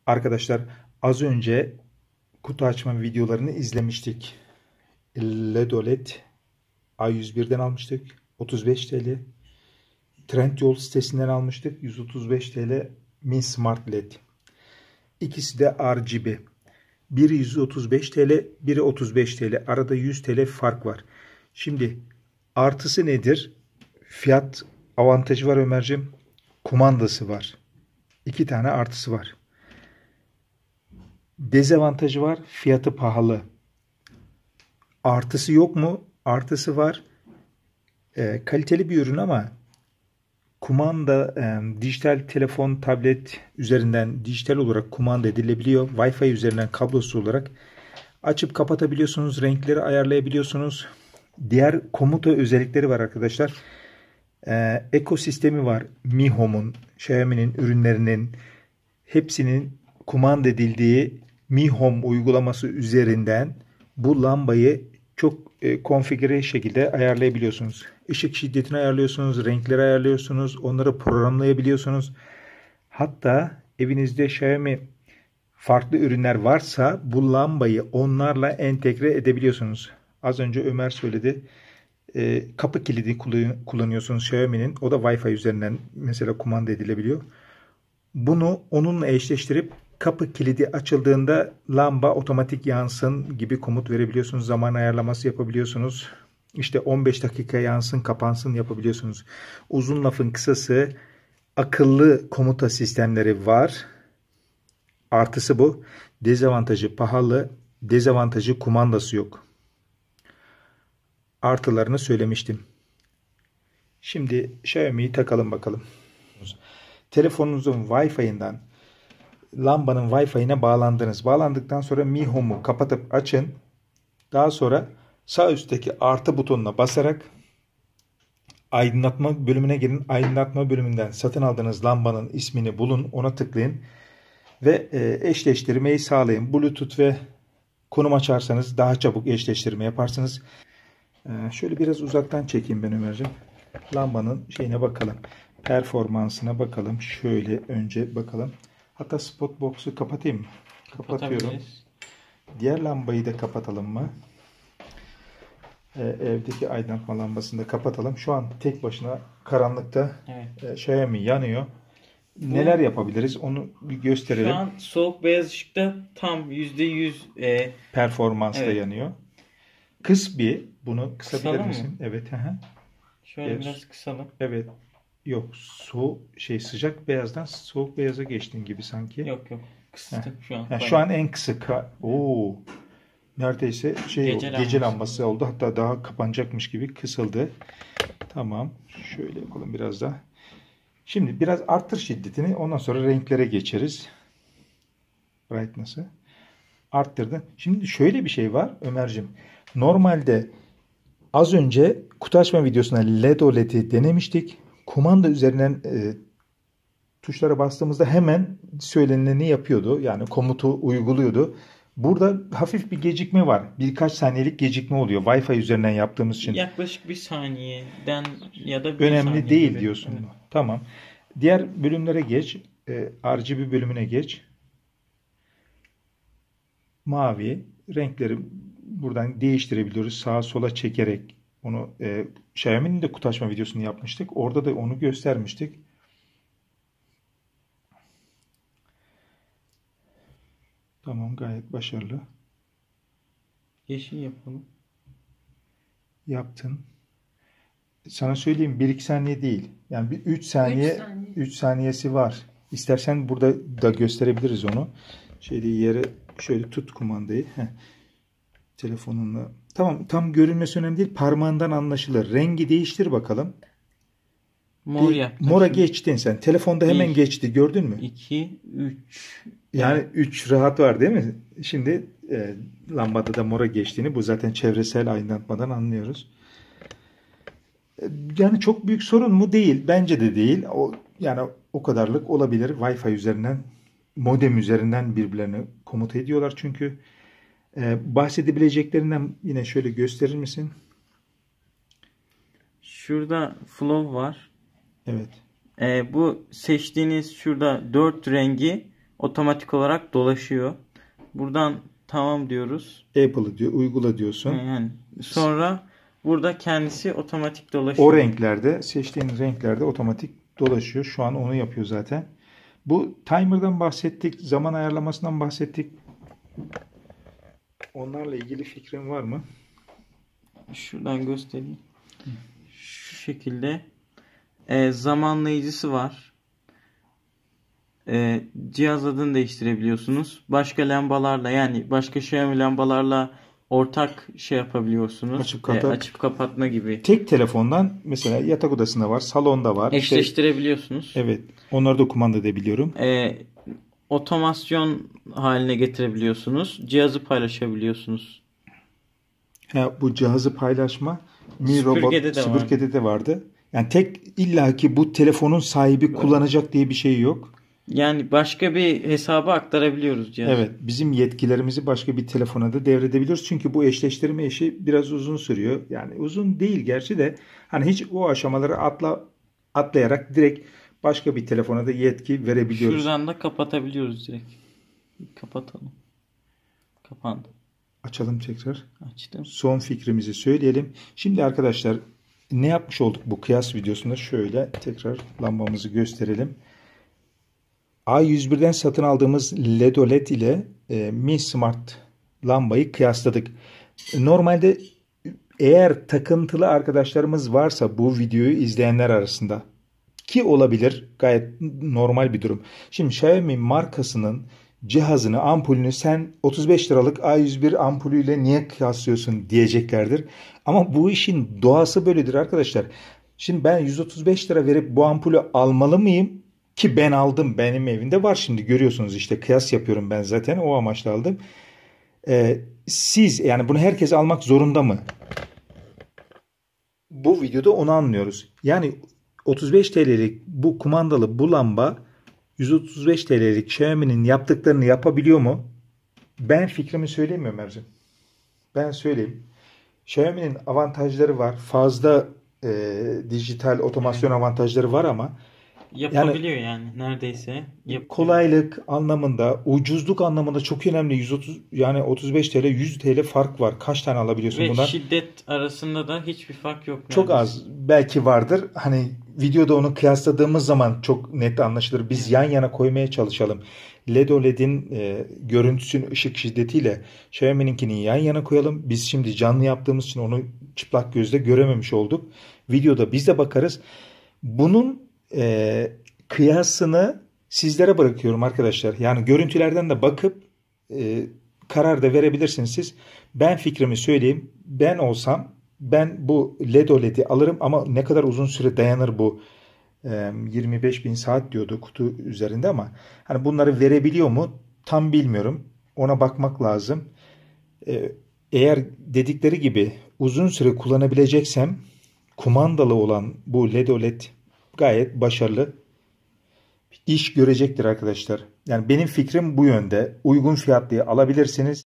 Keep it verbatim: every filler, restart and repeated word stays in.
Arkadaşlar az önce kutu açma videolarını izlemiştik. L E D O L E D A yüz birden almıştık. otuz beş TL. Trendyol sitesinden almıştık. yüz otuz beş TL Mi Smart L E D. İkisi de R G B. Biri yüz otuz beş TL, biri otuz beş TL. Arada yüz TL fark var. Şimdi artısı nedir? Fiyat avantajı var Ömerciğim. Kumandası var. İki tane artısı var. Dezavantajı var. Fiyatı pahalı. Artısı yok mu? Artısı var. E, kaliteli bir ürün ama kumanda e, dijital telefon, tablet üzerinden dijital olarak kumanda edilebiliyor. Wi-Fi üzerinden kablosuz olarak açıp kapatabiliyorsunuz. Renkleri ayarlayabiliyorsunuz. Diğer komuta özellikleri var arkadaşlar. E, ekosistemi var. Mi Home'un, Xiaomi'nin ürünlerinin hepsinin kumanda edildiği Mi Home uygulaması üzerinden bu lambayı çok e, konfigüre şekilde ayarlayabiliyorsunuz. Işık şiddetini ayarlıyorsunuz, renkleri ayarlıyorsunuz, onları programlayabiliyorsunuz. Hatta evinizde Xiaomi farklı ürünler varsa bu lambayı onlarla entegre edebiliyorsunuz. Az önce Ömer söyledi. E, kapı kilidi kullanıyorsunuz Xiaomi'nin. O da Wi-Fi üzerinden mesela kumanda edilebiliyor. Bunu onunla eşleştirip kapı kilidi açıldığında lamba otomatik yansın gibi komut verebiliyorsunuz. Zaman ayarlaması yapabiliyorsunuz. İşte on beş dakika yansın, kapansın yapabiliyorsunuz. Uzun lafın kısası akıllı komuta sistemleri var. Artısı bu. Dezavantajı pahalı. Dezavantajı kumandası yok. Artılarını söylemiştim. Şimdi Xiaomi'yi takalım bakalım. Telefonunuzun Wi-Fi'inden lambanın Wi-Fi'ine bağlandınız. Bağlandıktan sonra Mi Home'u kapatıp açın. Daha sonra sağ üstteki artı butonuna basarak aydınlatma bölümüne girin. Aydınlatma bölümünden satın aldığınız lambanın ismini bulun. Ona tıklayın. Ve eşleştirmeyi sağlayın. Bluetooth ve konum açarsanız daha çabuk eşleştirme yaparsınız. Şöyle biraz uzaktan çekeyim ben Ömerciğim. Lambanın şeyine bakalım. Performansına bakalım. Şöyle önce bakalım. Hatta spot box'u kapatayım mı? Kapatıyorum. Diğer lambayı da kapatalım mı? Ee, evdeki aydınlatma lambasını da kapatalım. Şu an tek başına karanlıkta evet. e, Xiaomi yanıyor. Bu, neler yapabiliriz? Onu bir gösterelim. Şu an soğuk beyaz ışıkta tam yüzde yüz e, performansla evet. yanıyor. Kıs bir. Bunu kısabilir Kısalım misin? Mı? Evet. Aha. Şöyle evet. Biraz kısalım. Evet. Yok. Soğuk şey sıcak beyazdan soğuk beyaza geçtin gibi sanki. Yok yok. Kısıtım şu an. Ha, şu an en kısık. Oo. Neredeyse şey gece, oldu, gece lambası oldu. Hatta daha kapanacakmış gibi kısıldı. Tamam. Şöyle yapalım biraz daha. Şimdi biraz arttır şiddetini. Ondan sonra renklere geçeriz. Brightness'ı. Arttırdın. Şimdi şöyle bir şey var Ömerciğim. Normalde az önce kutu açma videosunda L E D O L E D'i denemiştik. Kumanda üzerinden e, tuşlara bastığımızda hemen söyleneni yapıyordu. Yani komutu uyguluyordu. Burada hafif bir gecikme var. Birkaç saniyelik gecikme oluyor. Wi-Fi üzerinden yaptığımız için. Yaklaşık bir saniyeden ya da bir önemli saniye değil gibi. diyorsun. Evet. Tamam. Diğer bölümlere geç. E, R G B bölümüne geç. Mavi. Renkleri buradan değiştirebiliyoruz. Sağa sola çekerek. Onu e, Xiaomi'nin de kutu açma videosunu yapmıştık. Orada da onu göstermiştik. Tamam, gayet başarılı. Yeşil yapalım. Yaptın. Sana söyleyeyim bir iki saniye değil. Yani bir üç saniye üç saniyesi var. İstersen burada da gösterebiliriz onu. Şöyle yere şöyle tut kumandayı. Heh. Telefonunla. Tamam, tam görünmesi önemli değil. Parmağından anlaşılır. Rengi değiştir bakalım. Mor yaptım. Mora geçtin sen. Telefonda hemen bir, geçti. Gördün mü? iki, üç. Yani üç rahat var değil mi? Şimdi e, lambada da mora geçtiğini bu zaten çevresel aydınlatmadan anlıyoruz. E, yani çok büyük sorun mu? Değil. Bence de değil. O, yani o kadarlık olabilir. Wi-Fi üzerinden, modem üzerinden birbirlerini komuta ediyorlar çünkü. E, bahsedebileceklerinden yine şöyle gösterir misin? Şurada flow var. Evet. E, bu seçtiğiniz şurada dört rengi otomatik olarak dolaşıyor. Buradan tamam diyoruz. Apple'ı diyor, uygula diyorsun. Yani sonra burada kendisi otomatik dolaşıyor. O renklerde, seçtiğin renklerde otomatik dolaşıyor. Şu an onu yapıyor zaten. Bu timer'dan bahsettik, zaman ayarlamasından bahsettik. Onlarla ilgili fikrin var mı? Şuradan göstereyim. Şu şekilde e, zamanlayıcısı var. E, cihaz adını değiştirebiliyorsunuz. Başka lambalarla, yani başka Xiaomi lambalarla ortak şey yapabiliyorsunuz. Açıp kapat. E, açıp kapatma gibi. Tek telefondan mesela yatak odasında var, salonda var. Eşleştirebiliyorsunuz. İşte, evet. Onları da kumanda edebiliyorum. E, otomasyon haline getirebiliyorsunuz. Cihazı paylaşabiliyorsunuz. Ha, bu cihazı paylaşma Mi Robot Süpürgede de süpürgede de vardı. Yani tek illaki bu telefonun sahibi kullanacak diye bir şey yok. Yani başka bir hesaba aktarabiliyoruz cihazı. Evet, bizim yetkilerimizi başka bir telefona da devredebiliyoruz. Çünkü bu eşleştirme işi biraz uzun sürüyor. Yani uzun değil gerçi de hani hiç o aşamaları atla atlayarak direkt başka bir telefona da yetki verebiliyoruz. Şuradan da kapatabiliyoruz direkt. Kapatalım. Kapandı. Açalım tekrar. Açtım. Son fikrimizi söyleyelim. Şimdi arkadaşlar ne yapmış olduk bu kıyas videosunda? Şöyle tekrar lambamızı gösterelim. A yüz birden satın aldığımız L E D O L E D ile e, Mi Smart lambayı kıyasladık. Normalde eğer takıntılı arkadaşlarımız varsa bu videoyu izleyenler arasında, ki olabilir, gayet normal bir durum. Şimdi Xiaomi markasının cihazını, ampulünü sen otuz beş liralık A yüz bir ampulüyle niye kıyaslıyorsun diyeceklerdir. Ama bu işin doğası böyledir arkadaşlar. Şimdi ben yüz otuz beş lira verip bu ampulü almalı mıyım? Ki ben aldım. Benim evimde var şimdi. Görüyorsunuz işte kıyas yapıyorum ben zaten. O amaçla aldım. Ee, siz yani bunu herkes almak zorunda mı? Bu videoda onu anlıyoruz. Yani otuz beş T L'lik bu kumandalı bu lamba yüz otuz beş T L'lik Xiaomi'nin yaptıklarını yapabiliyor mu? Ben fikrimi söylemiyorum Ercan. Ben söyleyeyim. Xiaomi'nin avantajları var. Fazla e, dijital otomasyon avantajları var ama yapabiliyor yani, yani neredeyse. Yapıyor. Kolaylık anlamında, ucuzluk anlamında çok önemli. yüz otuz yani otuz beş T L, yüz T L fark var. Kaç tane alabiliyorsun Ve bundan? Ve şiddet arasında da hiçbir fark yok. Çok neredeyse. az. Belki vardır. Hani videoda onu kıyasladığımız zaman çok net anlaşılır. Biz yan yana koymaya çalışalım. L E D O L E D'in e, görüntüsünün ışık şiddetiyle Xiaomi'ninkini yan yana koyalım. Biz şimdi canlı yaptığımız için onu çıplak gözle görememiş olduk. Videoda biz de bakarız. Bunun e, kıyasını sizlere bırakıyorum arkadaşlar. Yani görüntülerden de bakıp e, karar da verebilirsiniz siz. Ben fikrimi söyleyeyim. Ben olsam ben bu L E D O L E D'i alırım ama ne kadar uzun süre dayanır bu? E, yirmi beş bin saat diyordu kutu üzerinde ama hani bunları verebiliyor mu? Tam bilmiyorum. Ona bakmak lazım. E, eğer dedikleri gibi uzun süre kullanabileceksem kumandalı olan bu L E D O L E D gayet başarılı iş görecektir arkadaşlar. Yani benim fikrim bu yönde. Uygun fiyatlıya alabilirsiniz.